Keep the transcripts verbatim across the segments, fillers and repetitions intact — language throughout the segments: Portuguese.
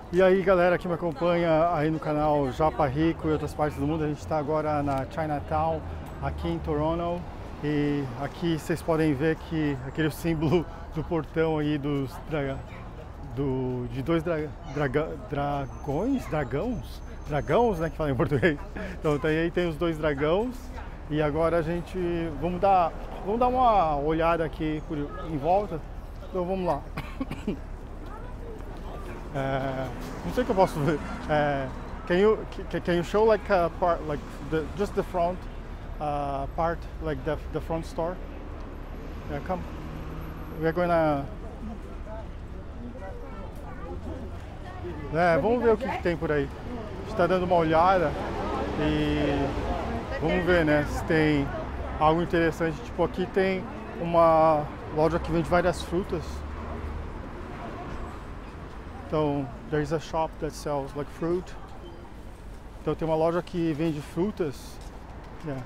E aí galera que me acompanha aí no canal Japa Rico e outras partes do mundo, a gente está agora na Chinatown, aqui em Toronto. E aqui vocês podem ver que aquele símbolo do portão aí dos dra, do, de dois dra, draga, dragões, dragões, dragões, né, que fala em português. Então tem, aí tem os dois dragões e agora a gente vamos dar, vamos dar uma olhada aqui por, em volta. Então vamos lá. É, não sei o que eu posso ver. É, can you can you show like a part like the just the front uh, part like the the front store? Yeah, come. We're gonna. É, vamos ver o que, que tem por aí. A gente está dando uma olhada e vamos ver, né, se tem algo interessante. Tipo, aqui tem uma loja que vende várias frutas. Então, there's a shop that sells like fruit. Então tem uma loja que vende frutas. Yeah.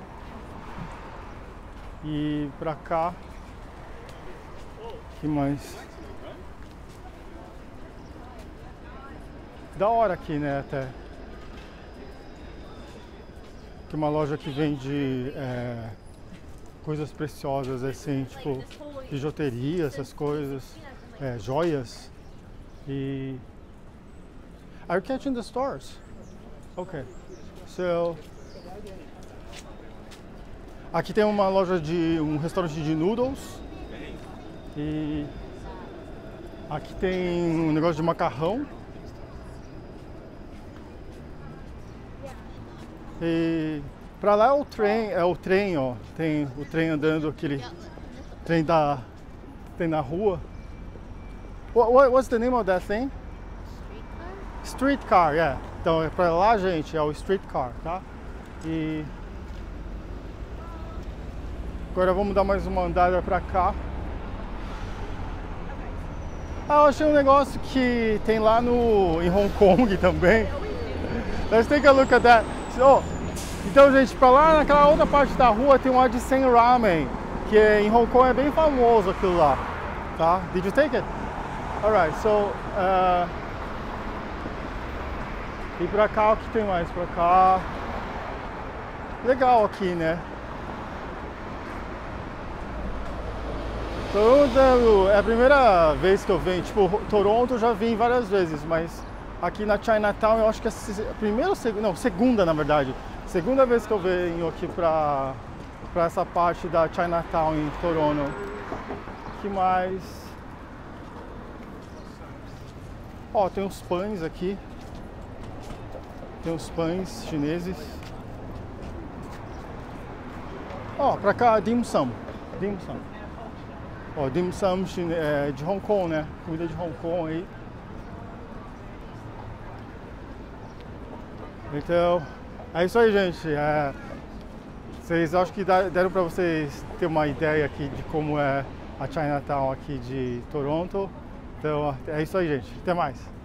E pra cá, que mais? Da hora aqui, né, até. Que uma loja que vende é, coisas preciosas, assim, tipo bijuteria, essas coisas, é, joias. E are you catching the stars? Okay. So aqui tem uma loja de um restaurante de noodles e aqui tem um negócio de macarrão. E pra lá é o trem, é o trem, ó. Tem o trem andando, aquele trem da tem na rua. What, what, what's the name of that thing? Streetcar, yeah. Então é pra lá, gente, é o streetcar, tá? E agora vamos dar mais uma andada pra cá. Ah, eu achei um negócio que tem lá no em Hong Kong também. Let's take a look at that. Oh, então, gente, pra lá naquela outra parte da rua tem um Adisen Ramen, que em Hong Kong é bem famoso aquilo lá, tá? Did you take it? Alright, so uh, e pra cá o que tem mais pra cá? Legal aqui, né? Toronto é a primeira vez que eu venho, tipo, Toronto eu já vim várias vezes, mas aqui na Chinatown eu acho que é a primeira ou segunda, não, segunda na verdade, segunda vez que eu venho aqui pra, pra essa parte da Chinatown em Toronto. Que mais? Ó, tem uns pães aqui. Tem uns pães chineses. Ó, pra cá, dim sum. Dim sum. Ó, dim sum chine... é, de Hong Kong, né? Comida de Hong Kong aí. Então, é isso aí, gente. É... Vocês acho que deram pra vocês ter uma ideia aqui de como é a Chinatown aqui de Toronto. Então, é isso aí, gente. Até mais.